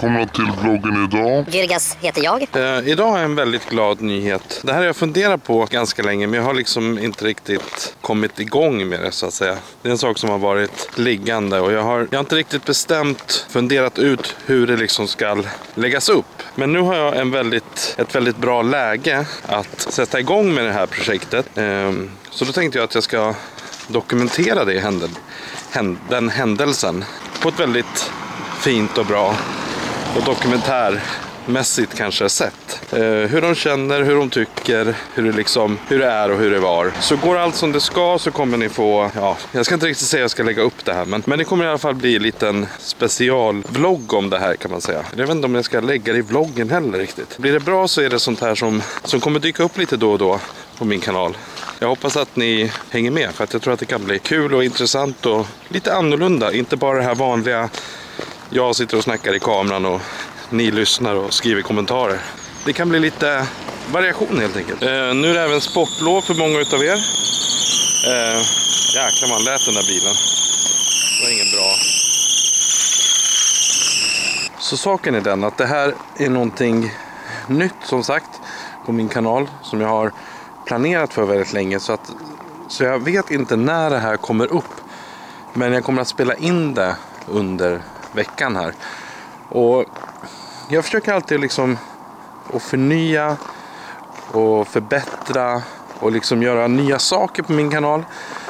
välkomna till vloggen idag. Jürgas heter jag. Idag har jag en väldigt glad nyhet. Det här har jag funderat på ganska länge, men jag har liksom inte riktigt kommit igång med det så att säga. Det är en sak som har varit liggande och jag har inte riktigt funderat ut hur det liksom ska läggas upp. Men nu har jag ett väldigt bra läge att sätta igång med det här projektet. Så då tänkte jag att jag ska dokumentera den händelsen på ett väldigt fint och bra och dokumentärmässigt kanske sätt. Hur de känner, hur de tycker, hur det är och hur det var. Så går allt som det ska så kommer ni få, jag ska inte riktigt säga att jag ska lägga upp det här, men det kommer i alla fall bli en liten specialvlogg om det här kan man säga. Jag vet inte om jag ska lägga det i vloggen heller riktigt. Blir det bra så är det sånt här som kommer dyka upp lite då och då på min kanal. Jag hoppas att ni hänger med för att jag tror att det kan bli kul och intressant och lite annorlunda. Inte bara det här vanliga, jag sitter och snackar i kameran och ni lyssnar och skriver kommentarer. Det kan bli lite variation helt enkelt. Nu är det även sportlov för många utav er. Jäklar man lät den där bilen. Det var ingen bra. Så saken är den att det här är någonting nytt som sagt på min kanal som jag har planerat för väldigt länge så jag vet inte när det här kommer upp, men jag kommer att spela in det under veckan här och jag försöker alltid liksom att förnya och förbättra och liksom göra nya saker på min kanal.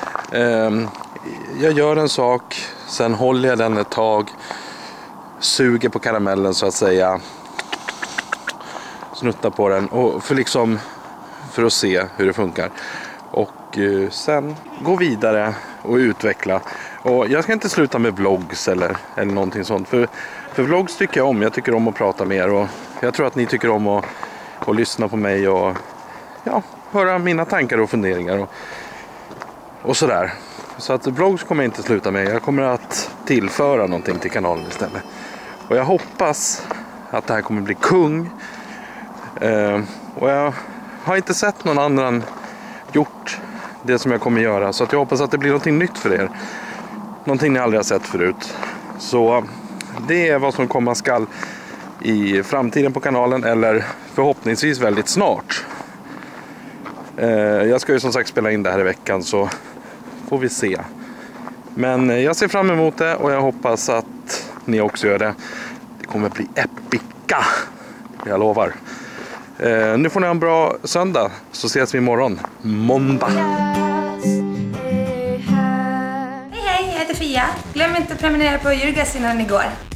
Jag gör en sak, sen håller jag den ett tag, suger på karamellen så att säga, snuttar på den och för att se hur det funkar och sen gå vidare och utveckla. Och jag ska inte sluta med vlogs eller någonting sånt, för vlogs tycker jag om. Jag tycker om att prata med er och jag tror att ni tycker om att lyssna på mig och höra mina tankar och funderingar och sådär. Så att vlogs kommer jag inte sluta med. Jag kommer att tillföra någonting till kanalen istället. Och jag hoppas att det här kommer bli kung. Och jag har inte sett någon annan gjort det som jag kommer göra. Så att jag hoppas att det blir någonting nytt för er. Någonting ni aldrig har sett förut. Så det är vad som komma skall i framtiden på kanalen. Eller förhoppningsvis väldigt snart. Jag ska ju som sagt spela in det här i veckan, så får vi se. Men jag ser fram emot det och jag hoppas att ni också gör det. Det kommer bli epika. Jag lovar. Nu får ni ha en bra söndag, så ses vi imorgon, måndag. Hej, jag heter Fia. Glöm inte att prenumerera på Jürgas innan ni går.